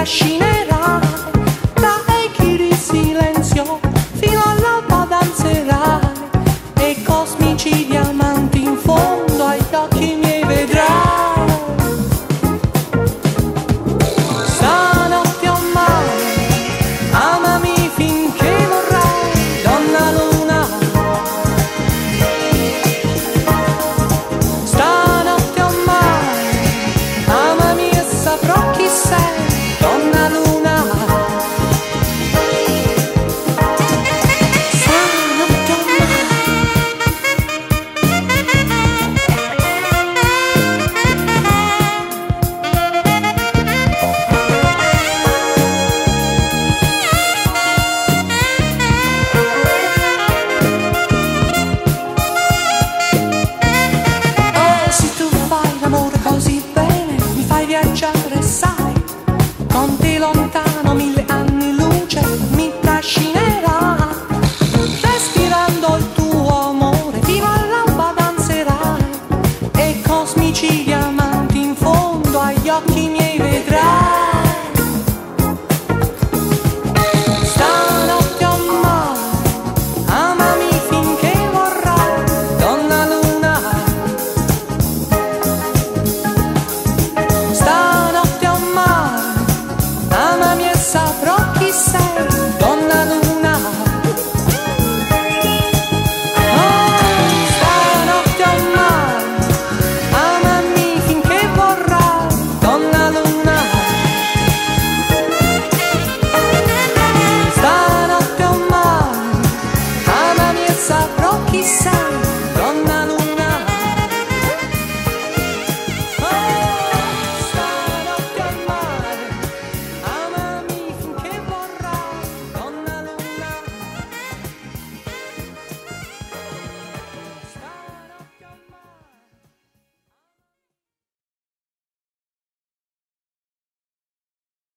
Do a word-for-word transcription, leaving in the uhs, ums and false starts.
trascinerai tra echi di silenzio fino all'alba danzerai e cosmici diamanti in fondo agli occhi miei vedrai. Stanotte ormai amami finché vorrai, donna luna. Stanotte ormai amami e saprò chi sei, donna luna. Stanotte ormai. Oh, se tu fai l'amore così bene, mi fai viaggiare, sai, non ti lontani.